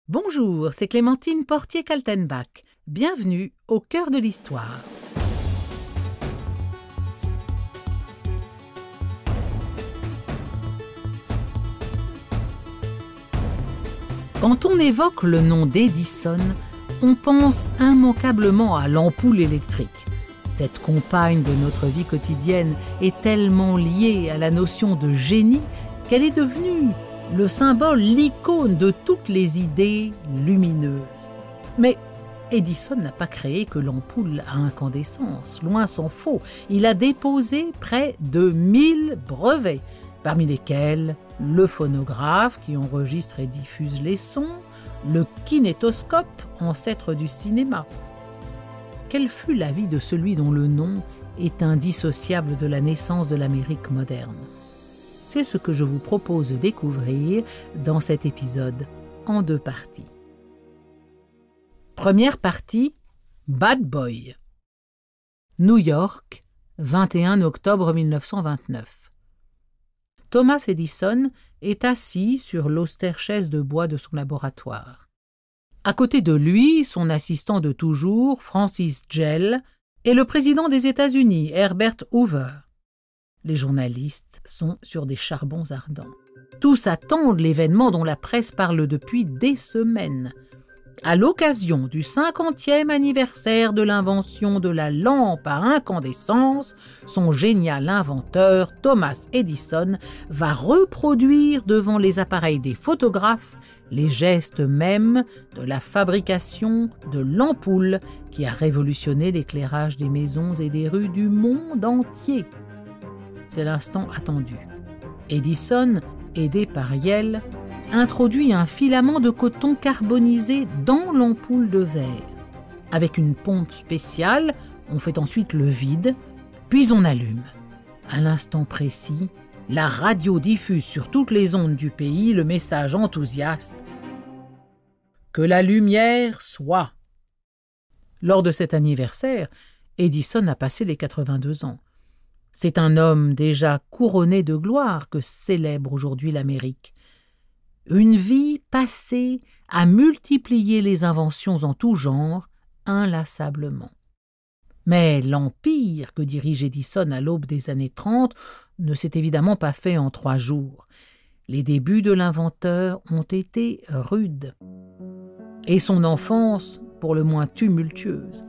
Bonjour, c'est Clémentine Portier-Kaltenbach. Bienvenue au cœur de l'histoire. Quand on évoque le nom d'Edison, on pense immanquablement à l'ampoule électrique. Cette compagne de notre vie quotidienne est tellement liée à la notion de génie qu'elle est devenue le symbole, l'icône de toutes les idées lumineuses. Mais Edison n'a pas créé que l'ampoule à incandescence, loin s'en faut. Il a déposé près de 1000 brevets, parmi lesquels le phonographe qui enregistre et diffuse les sons, le kinétoscope, ancêtre du cinéma. Quelle fut la vie de celui dont le nom est indissociable de la naissance de l'Amérique moderne ? C'est ce que je vous propose de découvrir dans cet épisode en 2 parties. Première partie, Bad Boy. New York, 21 octobre 1929. Thomas Edison est assis sur l'austère chaise de bois de son laboratoire. À côté de lui, son assistant de toujours, Francis Gell, et le président des États-Unis, Herbert Hoover. Les journalistes sont sur des charbons ardents. Tous attendent l'événement dont la presse parle depuis des semaines. À l'occasion du 50e anniversaire de l'invention de la lampe à incandescence, son génial inventeur, Thomas Edison, va reproduire devant les appareils des photographes les gestes mêmes de la fabrication de l'ampoule qui a révolutionné l'éclairage des maisons et des rues du monde entier. C'est l'instant attendu. Edison, aidé par Yale, introduit un filament de coton carbonisé dans l'ampoule de verre. Avec une pompe spéciale, on fait ensuite le vide, puis on allume. À l'instant précis, la radio diffuse sur toutes les ondes du pays le message enthousiaste « Que la lumière soit ». Lors de cet anniversaire, Edison a passé les 82 ans. C'est un homme déjà couronné de gloire que célèbre aujourd'hui l'Amérique. Une vie passée à multiplier les inventions en tout genre, inlassablement. Mais l'empire que dirige Edison à l'aube des années 30 ne s'est évidemment pas fait en 3 jours. Les débuts de l'inventeur ont été rudes. Et son enfance, pour le moins tumultueuse.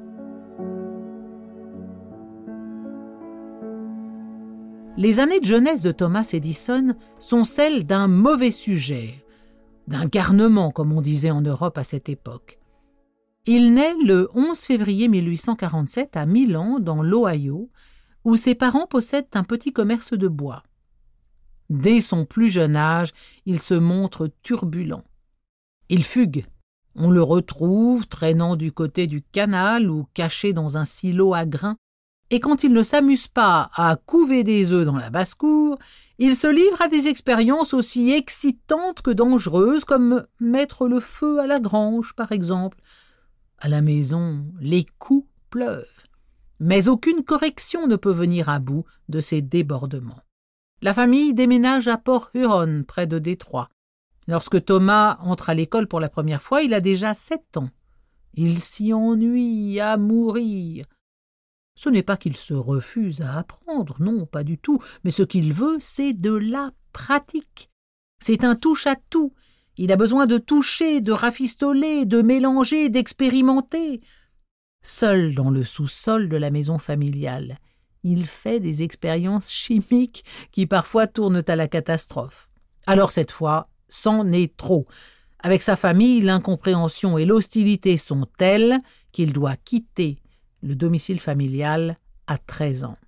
Les années de jeunesse de Thomas Edison sont celles d'un mauvais sujet, d'un garnement, comme on disait en Europe à cette époque. Il naît le 11 février 1847 à Milan, dans l'Ohio, où ses parents possèdent un petit commerce de bois. Dès son plus jeune âge, il se montre turbulent. Il fugue. On le retrouve traînant du côté du canal ou caché dans un silo à grains. Et quand il ne s'amuse pas à couver des œufs dans la basse-cour, il se livre à des expériences aussi excitantes que dangereuses, comme mettre le feu à la grange, par exemple. À la maison, les coups pleuvent, mais aucune correction ne peut venir à bout de ces débordements. La famille déménage à Port Huron, près de Détroit. Lorsque Thomas entre à l'école pour la première fois, il a déjà 7 ans. Il s'y ennuie à mourir. Ce n'est pas qu'il se refuse à apprendre, non, pas du tout, mais ce qu'il veut, c'est de la pratique. C'est un touche-à-tout. Il a besoin de toucher, de rafistoler, de mélanger, d'expérimenter. Seul dans le sous-sol de la maison familiale, il fait des expériences chimiques qui parfois tournent à la catastrophe. Alors cette fois, c'en est trop. Avec sa famille, l'incompréhension et l'hostilité sont telles qu'il doit quitter le domicile familial à 13 ans.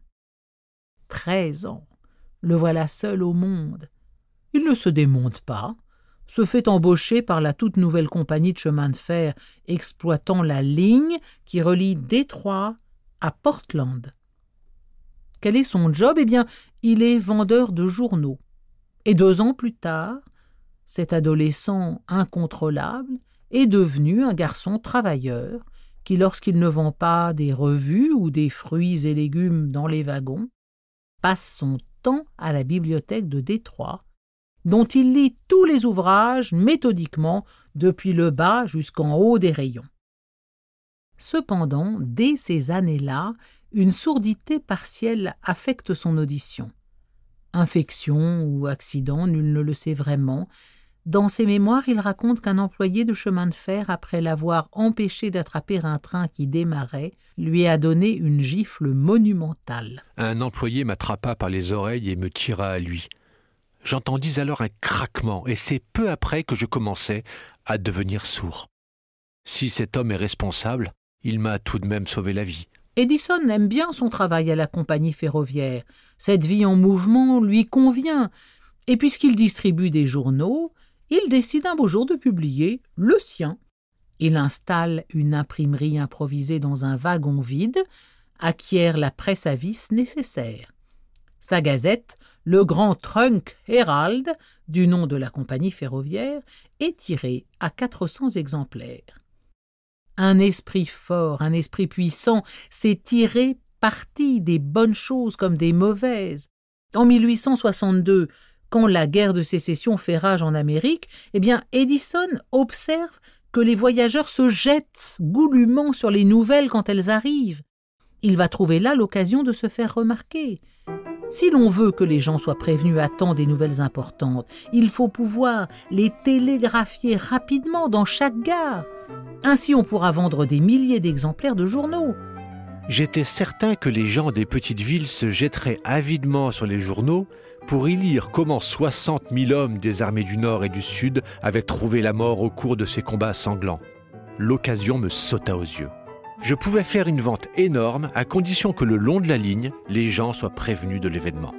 13 ans. Le voilà seul au monde. Il ne se démonte pas, se fait embaucher par la toute nouvelle compagnie de chemin de fer exploitant la ligne qui relie Détroit à Portland. Quel est son job ? Eh bien, il est vendeur de journaux. Et 2 ans plus tard, cet adolescent incontrôlable est devenu un garçon travailleur qui, lorsqu'il ne vend pas des revues ou des fruits et légumes dans les wagons, passe son temps à la bibliothèque de Détroit dont il lit tous les ouvrages méthodiquement depuis le bas jusqu'en haut des rayons. Cependant, dès ces années-là, une sourdité partielle affecte son audition. Infection ou accident, nul ne le sait vraiment. Dans ses mémoires, il raconte qu'un employé de chemin de fer, après l'avoir empêché d'attraper un train qui démarrait, lui a donné une gifle monumentale. Un employé m'attrapa par les oreilles et me tira à lui. J'entendis alors un craquement, et c'est peu après que je commençai à devenir sourd. Si cet homme est responsable, il m'a tout de même sauvé la vie. Edison aime bien son travail à la compagnie ferroviaire. Cette vie en mouvement lui convient. Et puisqu'il distribue des journaux, il décide un beau jour de publier le sien. Il installe une imprimerie improvisée dans un wagon vide, acquiert la presse à vis nécessaire. Sa gazette, le Grand Trunk Herald, du nom de la compagnie ferroviaire, est tirée à 400 exemplaires. Un esprit fort, un esprit puissant s'est tiré parti des bonnes choses comme des mauvaises. En 1862, quand la guerre de sécession fait rage en Amérique, Edison observe que les voyageurs se jettent goulûment sur les nouvelles quand elles arrivent. Il va trouver là l'occasion de se faire remarquer. Si l'on veut que les gens soient prévenus à temps des nouvelles importantes, il faut pouvoir les télégraphier rapidement dans chaque gare. Ainsi, on pourra vendre des milliers d'exemplaires de journaux. J'étais certain que les gens des petites villes se jetteraient avidement sur les journaux pour y lire comment 60 000 hommes des armées du Nord et du Sud avaient trouvé la mort au cours de ces combats sanglants. L'occasion me sauta aux yeux. Je pouvais faire une vente énorme à condition que le long de la ligne, les gens soient prévenus de l'événement.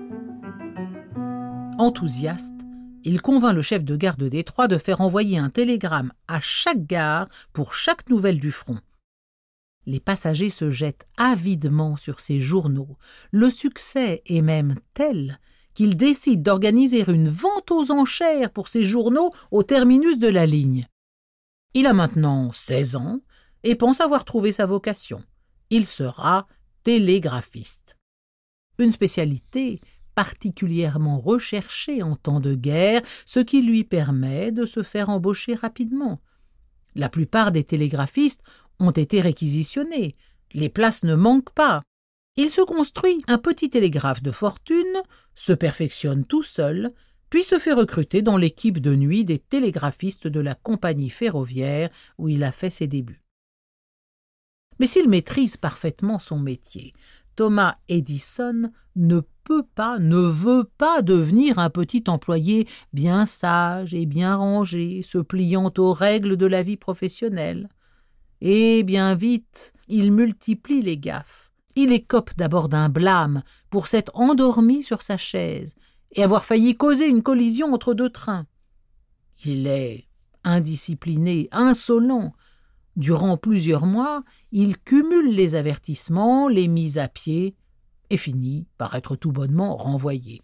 Enthousiaste, il convainc le chef de gare de Détroit de faire envoyer un télégramme à chaque gare pour chaque nouvelle du front. Les passagers se jettent avidement sur ces journaux. Le succès est même tel qu'il décide d'organiser une vente aux enchères pour ces journaux au terminus de la ligne. Il a maintenant 16 ans et pense avoir trouvé sa vocation. Il sera télégraphiste. Une spécialité particulièrement recherchée en temps de guerre, ce qui lui permet de se faire embaucher rapidement. La plupart des télégraphistes ont été réquisitionnés. Les places ne manquent pas. Il se construit un petit télégraphe de fortune, se perfectionne tout seul, puis se fait recruter dans l'équipe de nuit des télégraphistes de la compagnie ferroviaire où il a fait ses débuts. Mais s'il maîtrise parfaitement son métier, Thomas Edison ne veut pas devenir un petit employé bien sage et bien rangé, se pliant aux règles de la vie professionnelle. Et bien vite, il multiplie les gaffes. Il écope d'abord d'un blâme pour s'être endormi sur sa chaise et avoir failli causer une collision entre deux trains. Il est indiscipliné, insolent. Durant plusieurs mois, il cumule les avertissements, les mises à pied, et finit par être tout bonnement renvoyé.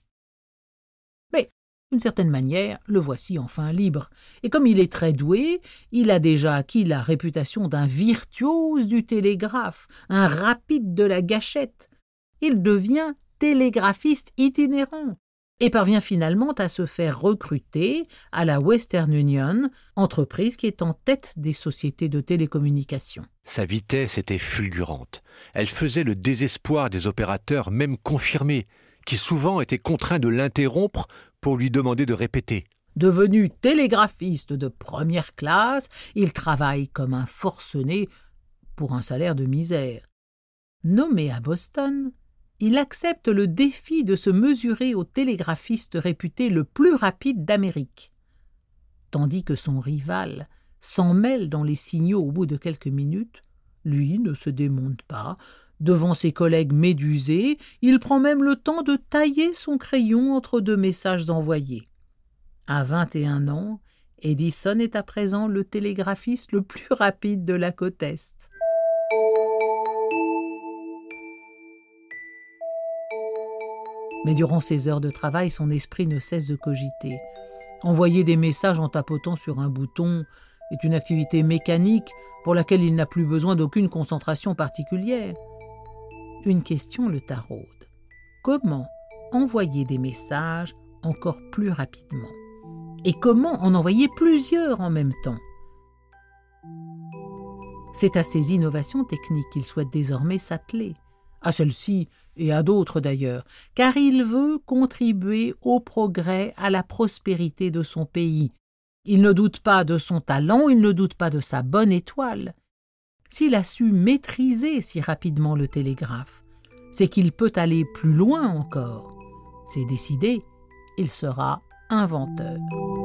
Mais, d'une certaine manière, le voici enfin libre, et comme il est très doué, il a déjà acquis la réputation d'un virtuose du télégraphe, un rapide de la gâchette. Il devient télégraphiste itinérant et parvient finalement à se faire recruter à la Western Union, entreprise qui est en tête des sociétés de télécommunications. Sa vitesse était fulgurante. Elle faisait le désespoir des opérateurs, même confirmés, qui souvent étaient contraints de l'interrompre pour lui demander de répéter. Devenu télégraphiste de première classe, il travaille comme un forcené pour un salaire de misère. Nommé à Boston, il accepte le défi de se mesurer au télégraphiste réputé le plus rapide d'Amérique. Tandis que son rival s'en mêle dans les signaux au bout de quelques minutes, lui ne se démonte pas. Devant ses collègues médusés, il prend même le temps de tailler son crayon entre deux messages envoyés. À 21 ans, Edison est à présent le télégraphiste le plus rapide de la côte Est. Mais durant ses heures de travail, son esprit ne cesse de cogiter. Envoyer des messages en tapotant sur un bouton est une activité mécanique pour laquelle il n'a plus besoin d'aucune concentration particulière. Une question le taraude. Comment envoyer des messages encore plus rapidement ? Et comment en envoyer plusieurs en même temps? C'est à ces innovations techniques qu'il souhaite désormais s'atteler, à celles-ci et à d'autres d'ailleurs, car il veut contribuer au progrès, à la prospérité de son pays. Il ne doute pas de son talent, il ne doute pas de sa bonne étoile. S'il a su maîtriser si rapidement le télégraphe, c'est qu'il peut aller plus loin encore. C'est décidé, il sera inventeur.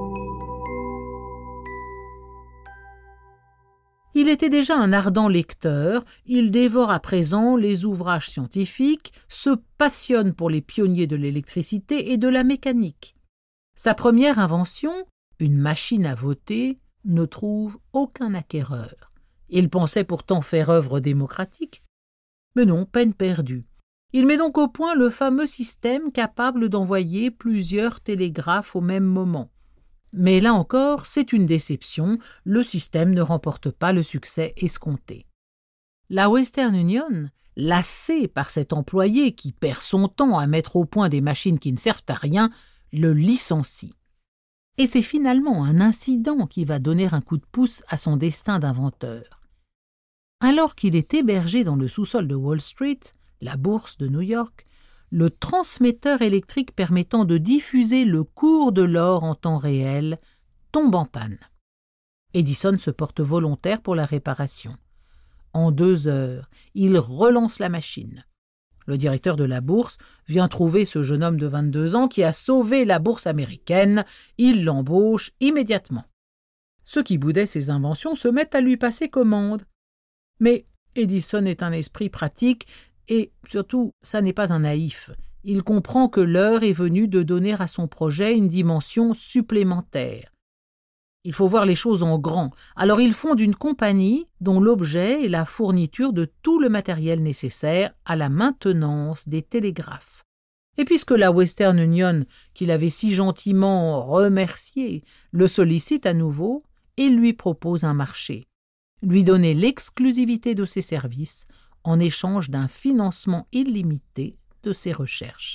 Il était déjà un ardent lecteur, il dévore à présent les ouvrages scientifiques, se passionne pour les pionniers de l'électricité et de la mécanique. Sa première invention, une machine à voter, ne trouve aucun acquéreur. Il pensait pourtant faire œuvre démocratique. Mais non, peine perdue. Il met donc au point le fameux système capable d'envoyer plusieurs télégraphes au même moment. Mais là encore, c'est une déception, le système ne remporte pas le succès escompté. La Western Union, lassée par cet employé qui perd son temps à mettre au point des machines qui ne servent à rien, le licencie. Et c'est finalement un incident qui va donner un coup de pouce à son destin d'inventeur. Alors qu'il est hébergé dans le sous-sol de Wall Street, la bourse de New York, le transmetteur électrique permettant de diffuser le cours de l'or en temps réel tombe en panne. Edison se porte volontaire pour la réparation. En 2 heures, il relance la machine. Le directeur de la bourse vient trouver ce jeune homme de 22 ans qui a sauvé la bourse américaine. Il l'embauche immédiatement. Ceux qui boudaient ses inventions se mettent à lui passer commande. Mais Edison est un esprit pratique et, surtout, ça n'est pas un naïf. Il comprend que l'heure est venue de donner à son projet une dimension supplémentaire. Il faut voir les choses en grand. Alors il fonde une compagnie dont l'objet est la fourniture de tout le matériel nécessaire à la maintenance des télégraphes. Et puisque la Western Union, qu'il avait si gentiment remercié, le sollicite à nouveau, il lui propose un marché. Lui donner l'exclusivité de ses services en échange d'un financement illimité de ses recherches.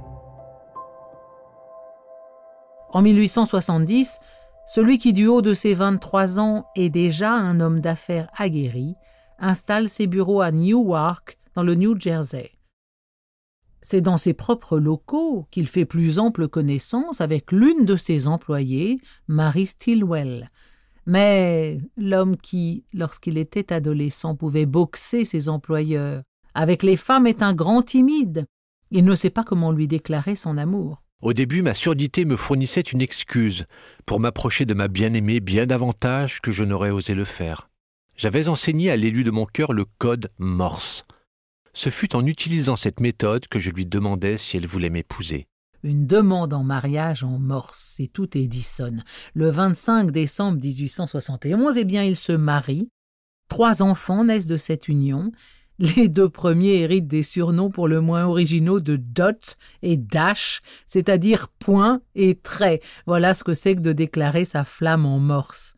En 1870, celui qui du haut de ses 23 ans est déjà un homme d'affaires aguerri, installe ses bureaux à Newark, dans le New Jersey. C'est dans ses propres locaux qu'il fait plus ample connaissance avec l'une de ses employées, Mary Stilwell. Mais l'homme qui, lorsqu'il était adolescent, pouvait boxer ses employeurs, avec les femmes est un grand timide. Il ne sait pas comment lui déclarer son amour. Au début, ma surdité me fournissait une excuse pour m'approcher de ma bien-aimée bien davantage que je n'aurais osé le faire. J'avais enseigné à l'élu de mon cœur le code Morse. Ce fut en utilisant cette méthode que je lui demandai si elle voulait m'épouser. Une demande en mariage en Morse, c'est tout Edison. Le 25 décembre 1871, il se marie. 3 enfants naissent de cette union. Les 2 premiers héritent des surnoms pour le moins originaux de Dot et Dash, c'est-à-dire point et trait. Voilà ce que c'est que de déclarer sa flamme en Morse.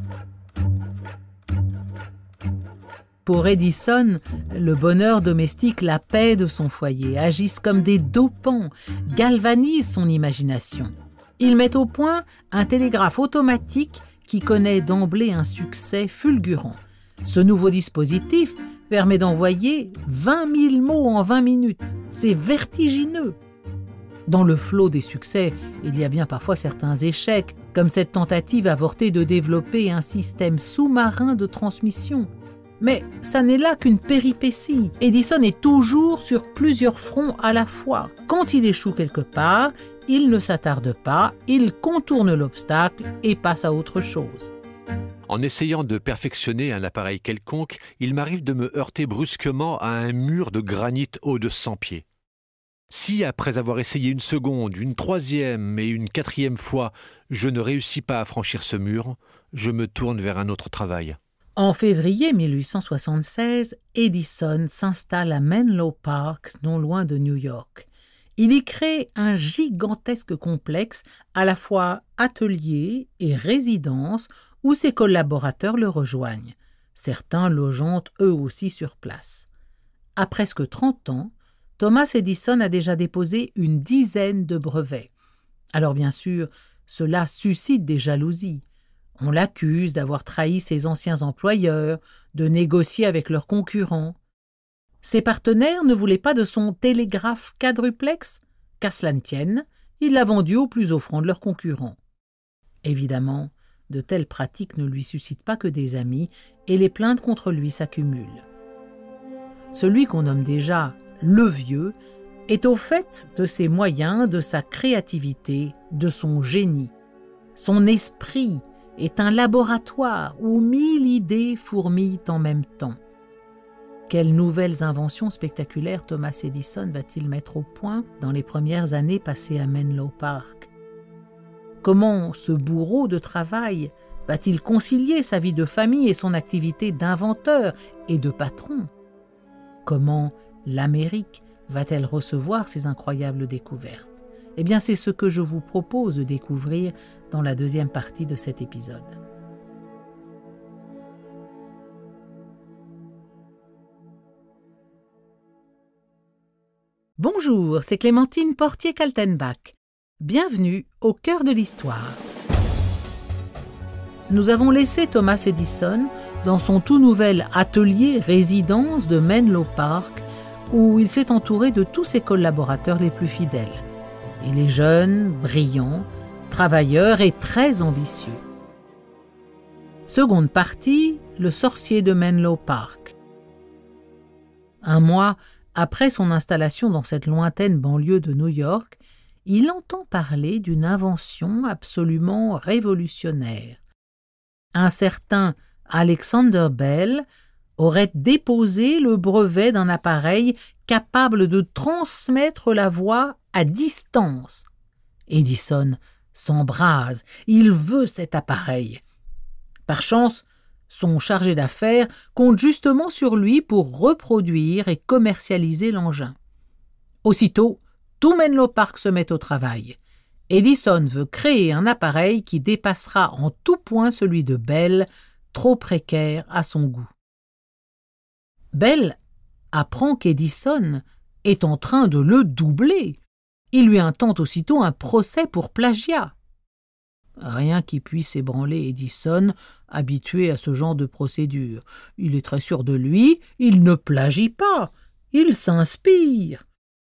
Pour Edison, le bonheur domestique, la paix de son foyer, agissent comme des dopants, galvanisent son imagination. Il met au point un télégraphe automatique qui connaît d'emblée un succès fulgurant. Ce nouveau dispositif permet d'envoyer 20 000 mots en 20 minutes. C'est vertigineux. Dans le flot des succès, il y a bien parfois certains échecs, comme cette tentative avortée de développer un système sous-marin de transmission. Mais ça n'est là qu'une péripétie. Edison est toujours sur plusieurs fronts à la fois. Quand il échoue quelque part, il ne s'attarde pas, il contourne l'obstacle et passe à autre chose. En essayant de perfectionner un appareil quelconque, il m'arrive de me heurter brusquement à un mur de granit haut de 100 pieds. Si, après avoir essayé une seconde, une 3e et une 4e fois, je ne réussis pas à franchir ce mur, je me tourne vers un autre travail. En février 1876, Edison s'installe à Menlo Park, non loin de New York. Il y crée un gigantesque complexe, à la fois atelier et résidence, où ses collaborateurs le rejoignent, certains logeant eux aussi sur place. À presque 30 ans, Thomas Edison a déjà déposé une 10aine de brevets. Alors bien sûr, cela suscite des jalousies. On l'accuse d'avoir trahi ses anciens employeurs, de négocier avec leurs concurrents. Ses partenaires ne voulaient pas de son télégraphe quadruplex, qu'à cela ne tienne, il l'a vendu au plus offrant de leurs concurrents. Évidemment, de telles pratiques ne lui suscitent pas que des amis et les plaintes contre lui s'accumulent. Celui qu'on nomme déjà le vieux est au fait de ses moyens, de sa créativité, de son génie. Son esprit est un laboratoire où 1000 idées fourmillent en même temps. Quelles nouvelles inventions spectaculaires Thomas Edison va-t-il mettre au point dans les premières années passées à Menlo Park? Comment ce bourreau de travail va-t-il concilier sa vie de famille et son activité d'inventeur et de patron? Comment l'Amérique va-t-elle recevoir ces incroyables découvertes? Eh bien, c'est ce que je vous propose de découvrir dans la deuxième partie de cet épisode. Bonjour, c'est Clémentine Portier-Kaltenbach. Bienvenue au cœur de l'histoire. Nous avons laissé Thomas Edison dans son tout nouvel atelier résidence de Menlo Park, où il s'est entouré de tous ses collaborateurs les plus fidèles. Il est jeune, brillant, travailleur et très ambitieux. Seconde partie, le sorcier de Menlo Park. Un mois après son installation dans cette lointaine banlieue de New York, il entend parler d'une invention absolument révolutionnaire. Un certain Alexander Bell aurait déposé le brevet d'un appareil capable de transmettre la voix à distance. Edison s'embrase, il veut cet appareil. Par chance, son chargé d'affaires compte justement sur lui pour reproduire et commercialiser l'engin. Aussitôt, tout Menlo Park se met au travail. Edison veut créer un appareil qui dépassera en tout point celui de Bell, trop précaire à son goût. Bell apprend qu'Edison est en train de le doubler. Il lui intente aussitôt un procès pour plagiat. Rien qui puisse ébranler Edison, habitué à ce genre de procédure. Il est très sûr de lui, il ne plagie pas, il s'inspire.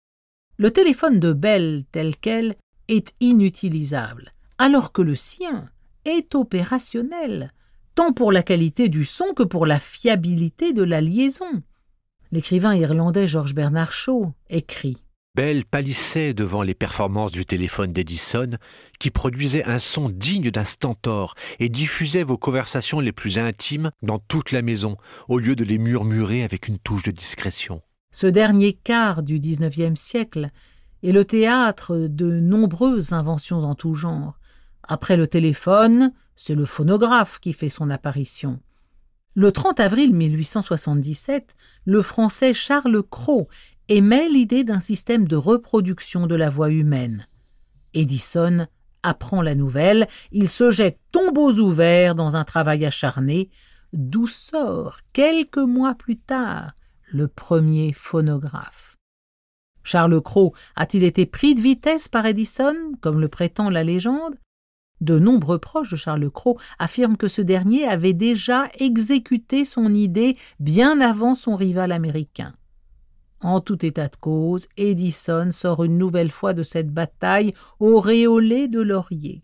Le téléphone de Bell tel quel est inutilisable, alors que le sien est opérationnel, tant pour la qualité du son que pour la fiabilité de la liaison. L'écrivain irlandais George Bernard Shaw écrit « Bell pâlissait devant les performances du téléphone d'Edison, qui produisait un son digne d'un stentor et diffusait vos conversations les plus intimes dans toute la maison, au lieu de les murmurer avec une touche de discrétion. » Ce dernier quart du XIXe siècle est le théâtre de nombreuses inventions en tout genre. Après le téléphone, c'est le phonographe qui fait son apparition. Le 30 avril 1877, le Français Charles Cros émet l'idée d'un système de reproduction de la voix humaine. Edison apprend la nouvelle, il se jette tombeaux ouverts dans un travail acharné, d'où sort, quelques mois plus tard, le premier phonographe. Charles Cros a-t-il été pris de vitesse par Edison, comme le prétend la légende? De nombreux proches de Charles Cros affirment que ce dernier avait déjà exécuté son idée bien avant son rival américain. En tout état de cause, Edison sort une nouvelle fois de cette bataille auréolé de lauriers.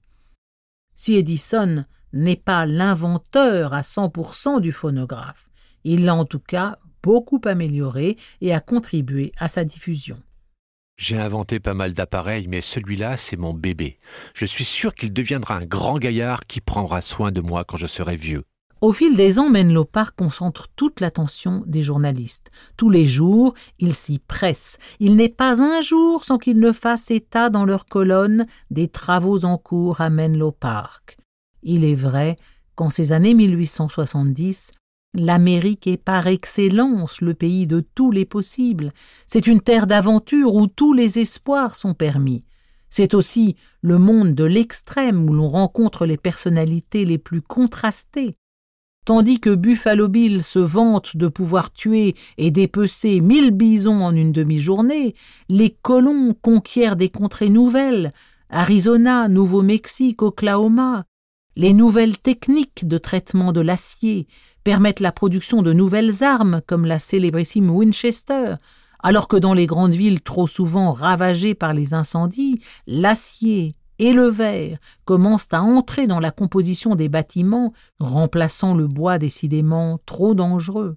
Si Edison n'est pas l'inventeur à 100% du phonographe, il l'a en tout cas beaucoup amélioré et a contribué à sa diffusion. J'ai inventé pas mal d'appareils, mais celui-là, c'est mon bébé. Je suis sûr qu'il deviendra un grand gaillard qui prendra soin de moi quand je serai vieux. Au fil des ans, Menlo Park concentre toute l'attention des journalistes. Tous les jours, ils s'y pressent. Il n'est pas un jour sans qu'ils ne fassent état dans leurs colonnes des travaux en cours à Menlo Park. Il est vrai qu'en ces années 1870, l'Amérique est par excellence le pays de tous les possibles. C'est une terre d'aventure où tous les espoirs sont permis. C'est aussi le monde de l'extrême où l'on rencontre les personnalités les plus contrastées. Tandis que Buffalo Bill se vante de pouvoir tuer et dépecer 1000 bisons en une demi-journée, les colons conquièrent des contrées nouvelles, Arizona, Nouveau-Mexique, Oklahoma. Les nouvelles techniques de traitement de l'acier permettent la production de nouvelles armes comme la célébrissime Winchester, alors que dans les grandes villes trop souvent ravagées par les incendies, l'acier et le verre commencent à entrer dans la composition des bâtiments, remplaçant le bois décidément trop dangereux.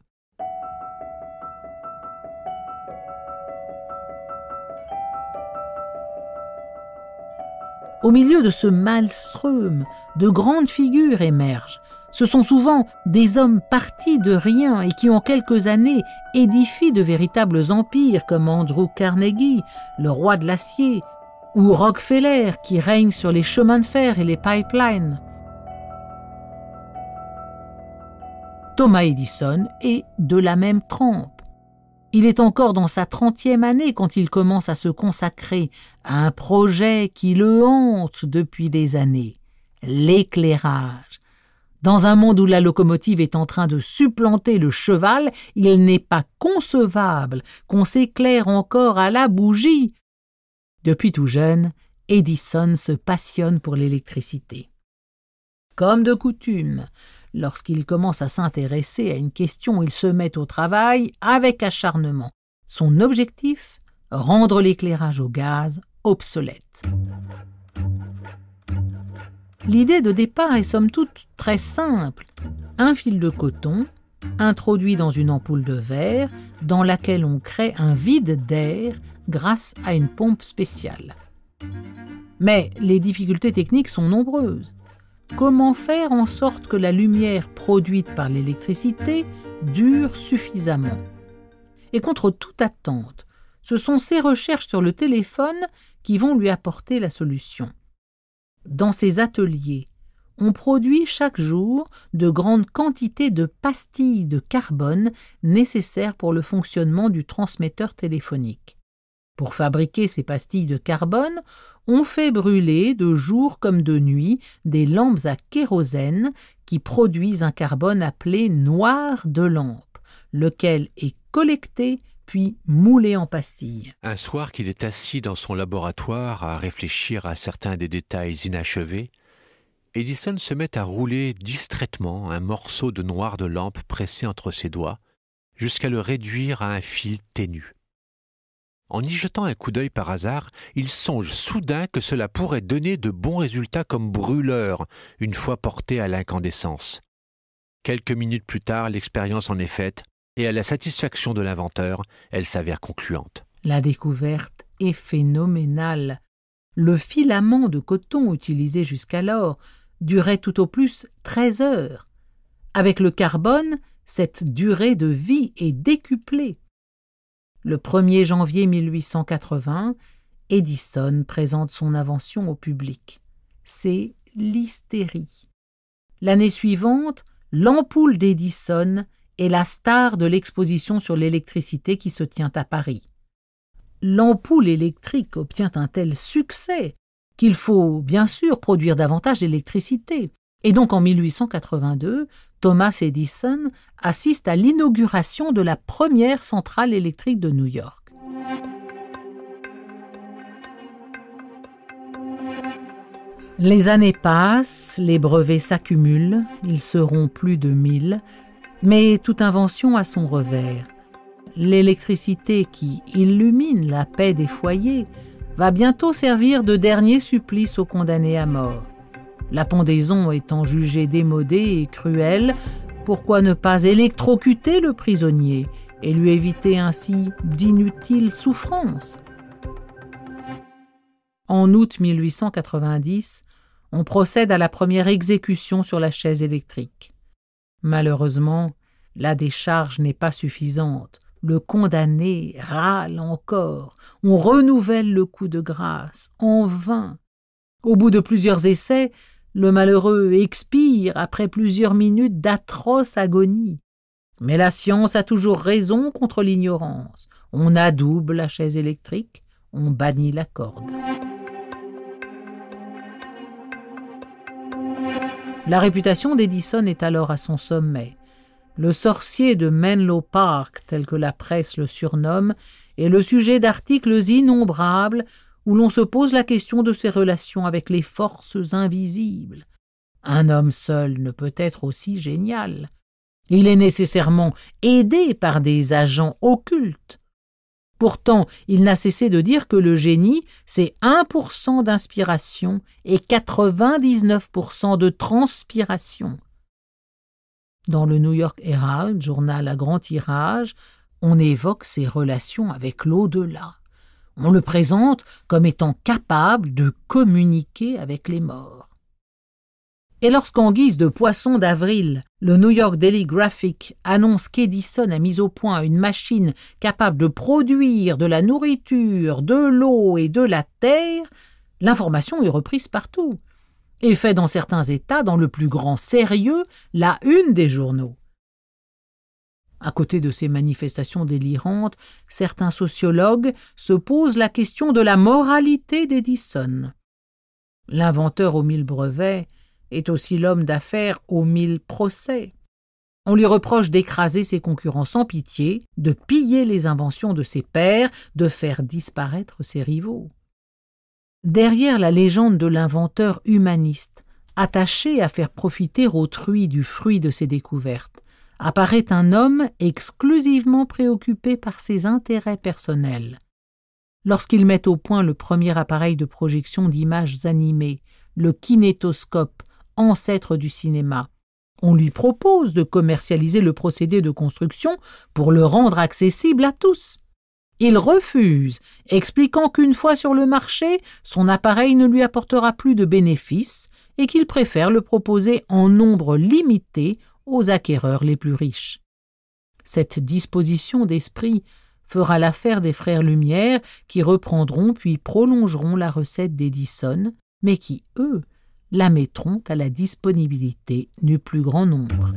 Au milieu de ce maelstrom, de grandes figures émergent. Ce sont souvent des hommes partis de rien et qui en quelques années édifient de véritables empires comme Andrew Carnegie, le roi de l'acier, ou Rockefeller qui règne sur les chemins de fer et les pipelines. Thomas Edison est de la même trempe. Il est encore dans sa 30e année quand il commence à se consacrer à un projet qui le hante depuis des années, l'éclairage. Dans un monde où la locomotive est en train de supplanter le cheval, il n'est pas concevable qu'on s'éclaire encore à la bougie. Depuis tout jeune, Edison se passionne pour l'électricité. Comme de coutume, lorsqu'il commence à s'intéresser à une question, il se met au travail avec acharnement. Son objectif, rendre l'éclairage au gaz obsolète. L'idée de départ est somme toute très simple. Un fil de coton, introduit dans une ampoule de verre, dans laquelle on crée un vide d'air grâce à une pompe spéciale. Mais les difficultés techniques sont nombreuses. Comment faire en sorte que la lumière produite par l'électricité dure suffisamment? Et contre toute attente, ce sont ses recherches sur le téléphone qui vont lui apporter la solution. Dans ses ateliers, on produit chaque jour de grandes quantités de pastilles de carbone nécessaires pour le fonctionnement du transmetteur téléphonique. Pour fabriquer ces pastilles de carbone, on fait brûler de jour comme de nuit des lampes à kérosène qui produisent un carbone appelé noir de lampe, lequel est collecté puis moulé en pastilles. Un soir qu'il est assis dans son laboratoire à réfléchir à certains des détails inachevés, Edison se met à rouler distraitement un morceau de noir de lampe pressé entre ses doigts, jusqu'à le réduire à un fil ténu. En y jetant un coup d'œil par hasard, il songe soudain que cela pourrait donner de bons résultats comme brûleur, une fois porté à l'incandescence. Quelques minutes plus tard, l'expérience en est faite, et à la satisfaction de l'inventeur, elle s'avère concluante. La découverte est phénoménale. Le filament de coton utilisé jusqu'alors durait tout au plus 13 heures. Avec le carbone, cette durée de vie est décuplée. Le 1er janvier 1880, Edison présente son invention au public. C'est l'hystérie. L'année suivante, l'ampoule d'Edison est la star de l'exposition sur l'électricité qui se tient à Paris. L'ampoule électrique obtient un tel succès qu'il faut bien sûr produire davantage d'électricité. Et donc en 1882, Thomas Edison assiste à l'inauguration de la première centrale électrique de New York. Les années passent, les brevets s'accumulent, ils seront plus de 1000, mais toute invention a son revers. L'électricité qui illumine la paix des foyers va bientôt servir de dernier supplice aux condamnés à mort. La pendaison étant jugée démodée et cruelle, pourquoi ne pas électrocuter le prisonnier et lui éviter ainsi d'inutiles souffrances? En août 1890, on procède à la première exécution sur la chaise électrique. Malheureusement, la décharge n'est pas suffisante. Le condamné râle encore. On renouvelle le coup de grâce, en vain. Au bout de plusieurs essais, le malheureux expire après plusieurs minutes d'atroce agonie. Mais la science a toujours raison contre l'ignorance. On adoube la chaise électrique, on bannit la corde. La réputation d'Edison est alors à son sommet. Le sorcier de Menlo Park, tel que la presse le surnomme, est le sujet d'articles innombrables où l'on se pose la question de ses relations avec les forces invisibles. Un homme seul ne peut être aussi génial. Il est nécessairement aidé par des agents occultes. Pourtant, il n'a cessé de dire que le génie, c'est 1% d'inspiration et 99% de transpiration. Dans le New York Herald, journal à grand tirage, on évoque ses relations avec l'au-delà. On le présente comme étant capable de communiquer avec les morts. Et lorsqu'en guise de poisson d'avril, le New York Daily Graphic annonce qu'Edison a mis au point une machine capable de produire de la nourriture, de l'eau et de la terre, l'information est reprise partout et fait dans certains États, dans le plus grand sérieux, la une des journaux. À côté de ces manifestations délirantes, certains sociologues se posent la question de la moralité d'Edison. L'inventeur aux 1000 brevets est aussi l'homme d'affaires aux 1000 procès. On lui reproche d'écraser ses concurrents sans pitié, de piller les inventions de ses pairs, de faire disparaître ses rivaux. Derrière la légende de l'inventeur humaniste, attaché à faire profiter autrui du fruit de ses découvertes, apparaît un homme exclusivement préoccupé par ses intérêts personnels. Lorsqu'il met au point le premier appareil de projection d'images animées, le kinétoscope, ancêtre du cinéma, on lui propose de commercialiser le procédé de construction pour le rendre accessible à tous. Il refuse, expliquant qu'une fois sur le marché, son appareil ne lui apportera plus de bénéfices et qu'il préfère le proposer en nombre limité aux acquéreurs les plus riches. Cette disposition d'esprit fera l'affaire des frères Lumière qui reprendront puis prolongeront la recette d'Edison, mais qui, eux, la mettront à la disponibilité du plus grand nombre.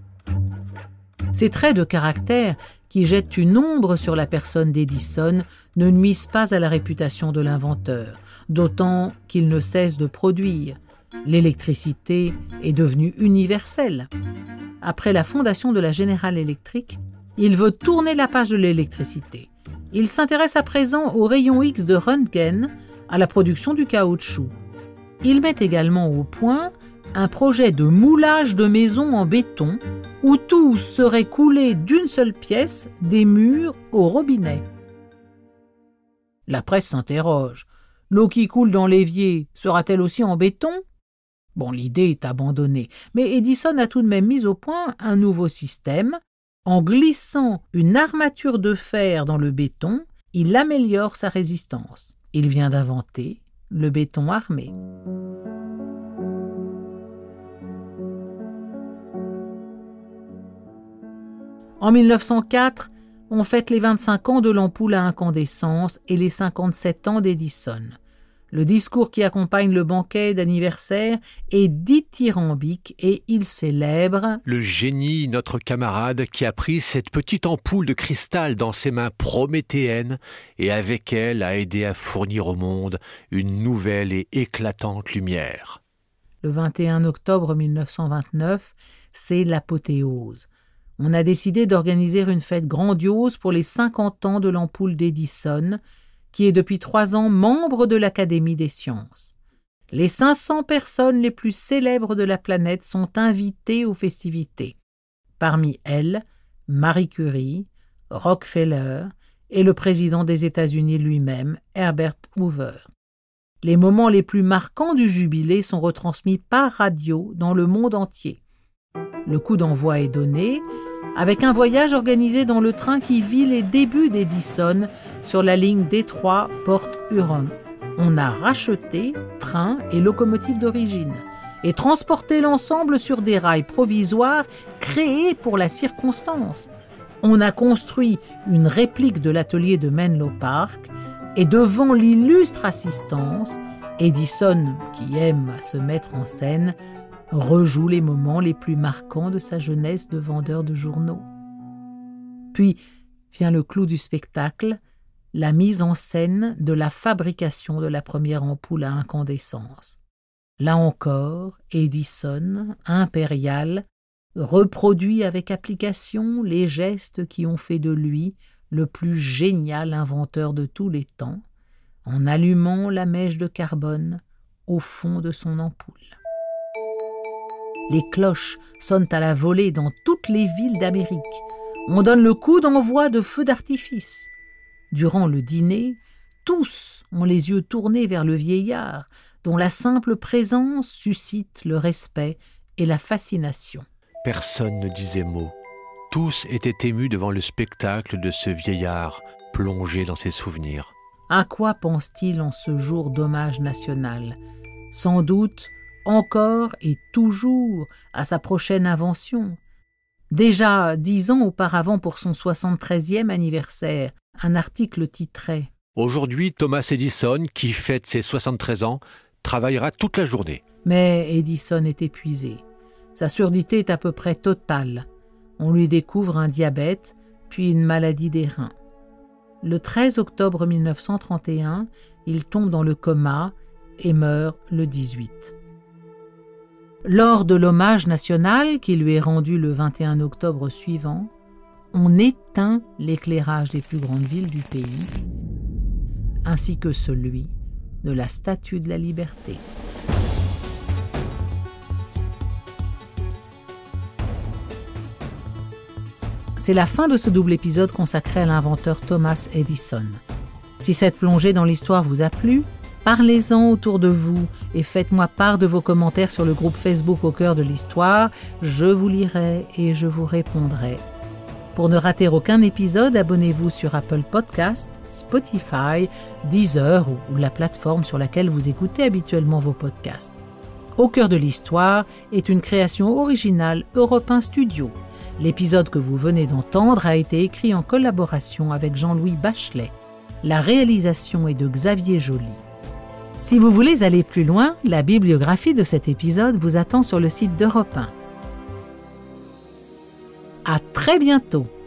Ces traits de caractère qui jettent une ombre sur la personne d'Edison ne nuisent pas à la réputation de l'inventeur, d'autant qu'il ne cesse de produire. L'électricité est devenue universelle. Après la fondation de la General Electric, il veut tourner la page de l'électricité. Il s'intéresse à présent aux rayons X de Röntgen, à la production du caoutchouc. Il met également au point un projet de moulage de maisons en béton où tout serait coulé d'une seule pièce, des murs au robinet. La presse s'interroge. L'eau qui coule dans l'évier sera-t-elle aussi en béton ? Bon, l'idée est abandonnée, mais Edison a tout de même mis au point un nouveau système. En glissant une armature de fer dans le béton, il améliore sa résistance. Il vient d'inventer le béton armé. En 1904, on fête les 25 ans de l'ampoule à incandescence et les 57 ans d'Edison. Le discours qui accompagne le banquet d'anniversaire est dithyrambique et il célèbre le génie, notre camarade, qui a pris cette petite ampoule de cristal dans ses mains prométhéennes et avec elle a aidé à fournir au monde une nouvelle et éclatante lumière. Le 21 octobre 1929, c'est l'apothéose. On a décidé d'organiser une fête grandiose pour les 50 ans de l'ampoule d'Edison, qui est depuis 3 ans membre de l'Académie des sciences. Les 500 personnes les plus célèbres de la planète sont invitées aux festivités. Parmi elles, Marie Curie, Rockefeller et le président des États-Unis lui-même, Herbert Hoover. Les moments les plus marquants du jubilé sont retransmis par radio dans le monde entier. Le coup d'envoi est donné, avec un voyage organisé dans le train qui vit les débuts d'Edison sur la ligne Détroit-Port Huron. On a racheté train et locomotive d'origine et transporté l'ensemble sur des rails provisoires créés pour la circonstance. On a construit une réplique de l'atelier de Menlo Park et devant l'illustre assistance, Edison, qui aime à se mettre en scène, rejoue les moments les plus marquants de sa jeunesse de vendeur de journaux. Puis vient le clou du spectacle, la mise en scène de la fabrication de la première ampoule à incandescence. Là encore, Edison, impérial, reproduit avec application les gestes qui ont fait de lui le plus génial inventeur de tous les temps, en allumant la mèche de carbone au fond de son ampoule. Les cloches sonnent à la volée dans toutes les villes d'Amérique. On donne le coup d'envoi de feux d'artifice. Durant le dîner, tous ont les yeux tournés vers le vieillard, dont la simple présence suscite le respect et la fascination. Personne ne disait mot. Tous étaient émus devant le spectacle de ce vieillard plongé dans ses souvenirs. À quoi pense-t-il en ce jour d'hommage national ? Sans doute, encore et toujours, à sa prochaine invention. Déjà 10 ans auparavant, pour son 73e anniversaire, un article titrait « Aujourd'hui, Thomas Edison, qui fête ses 73 ans, travaillera toute la journée. » Mais Edison est épuisé. Sa surdité est à peu près totale. On lui découvre un diabète, puis une maladie des reins. Le 13 octobre 1931, il tombe dans le coma et meurt le 18. Lors de l'hommage national qui lui est rendu le 21 octobre suivant, on éteint l'éclairage des plus grandes villes du pays, ainsi que celui de la Statue de la Liberté. C'est la fin de ce double épisode consacré à l'inventeur Thomas Edison. Si cette plongée dans l'histoire vous a plu, parlez-en autour de vous et faites-moi part de vos commentaires sur le groupe Facebook Au cœur de l'histoire. Je vous lirai et je vous répondrai. Pour ne rater aucun épisode, abonnez-vous sur Apple Podcasts, Spotify, Deezer ou la plateforme sur laquelle vous écoutez habituellement vos podcasts. Au cœur de l'histoire est une création originale Europe 1 Studio. L'épisode que vous venez d'entendre a été écrit en collaboration avec Jean-Louis Bachelet. La réalisation est de Xavier Joly. Si vous voulez aller plus loin, la bibliographie de cet épisode vous attend sur le site d'Europe 1. À très bientôt!